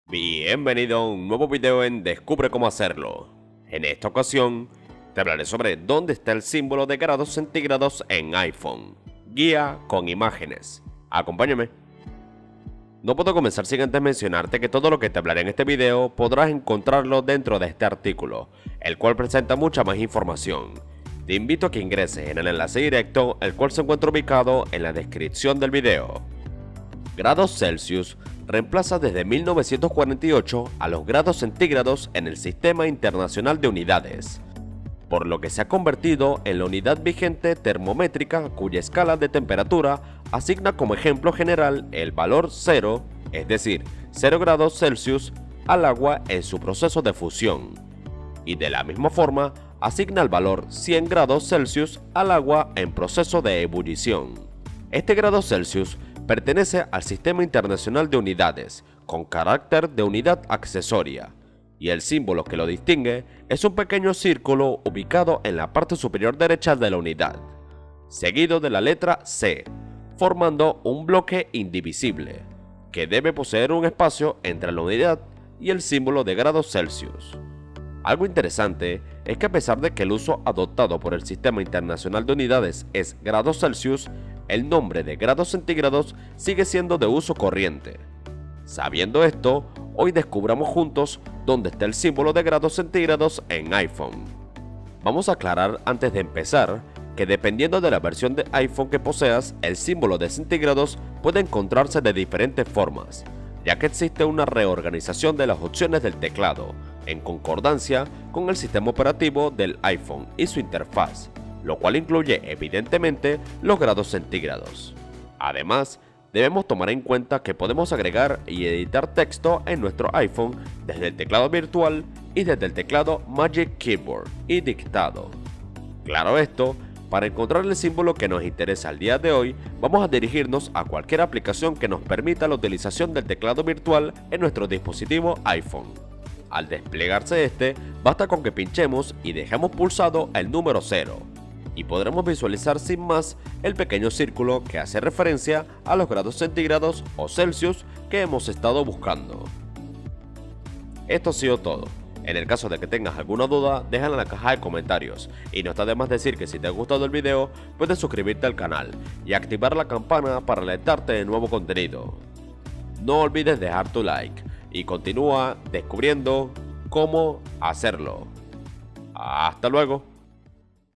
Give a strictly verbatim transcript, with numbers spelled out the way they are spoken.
Bienvenido a un nuevo video en Descubre cómo hacerlo. En esta ocasión, te hablaré sobre dónde está el símbolo de grados centígrados en iPhone. Guía con imágenes. Acompáñame. No puedo comenzar sin antes mencionarte que todo lo que te hablaré en este video podrás encontrarlo dentro de este artículo, el cual presenta mucha más información. Te invito a que ingreses en el enlace directo, el cual se encuentra ubicado en la descripción del video. Grados Celsius reemplaza desde mil novecientos cuarenta y ocho a los grados centígrados en el Sistema Internacional de Unidades, por lo que se ha convertido en la unidad vigente termométrica cuya escala de temperatura asigna como ejemplo general el valor cero, es decir, cero grados Celsius, al agua en su proceso de fusión, y de la misma forma asigna el valor cien grados Celsius al agua en proceso de ebullición. Este grado Celsius pertenece al Sistema Internacional de Unidades, con carácter de unidad accesoria, y el símbolo que lo distingue es un pequeño círculo ubicado en la parte superior derecha de la unidad, seguido de la letra C, formando un bloque indivisible, que debe poseer un espacio entre la unidad y el símbolo de grados Celsius. Algo interesante es que a pesar de que el uso adoptado por el Sistema Internacional de Unidades es grados Celsius, el nombre de grados centígrados sigue siendo de uso corriente. Sabiendo esto, hoy descubramos juntos dónde está el símbolo de grados centígrados en iPhone. Vamos a aclarar antes de empezar que dependiendo de la versión de iPhone que poseas, el símbolo de centígrados puede encontrarse de diferentes formas, ya que existe una reorganización de las opciones del teclado, en concordancia con el sistema operativo del iPhone y su interfaz, lo cual incluye evidentemente los grados centígrados. Además, debemos tomar en cuenta que podemos agregar y editar texto en nuestro iPhone desde el teclado virtual y desde el teclado Magic Keyboard y dictado. Claro esto, para encontrar el símbolo que nos interesa al día de hoy, vamos a dirigirnos a cualquier aplicación que nos permita la utilización del teclado virtual en nuestro dispositivo iPhone. Al desplegarse este, basta con que pinchemos y dejemos pulsado el número cero, y podremos visualizar sin más el pequeño círculo que hace referencia a los grados centígrados o Celsius que hemos estado buscando. Esto ha sido todo. En el caso de que tengas alguna duda, déjala en la caja de comentarios, y no está de más decir que si te ha gustado el video, puedes suscribirte al canal y activar la campana para alertarte de nuevo contenido. No olvides dejar tu like y continúa descubriendo cómo hacerlo. Hasta luego.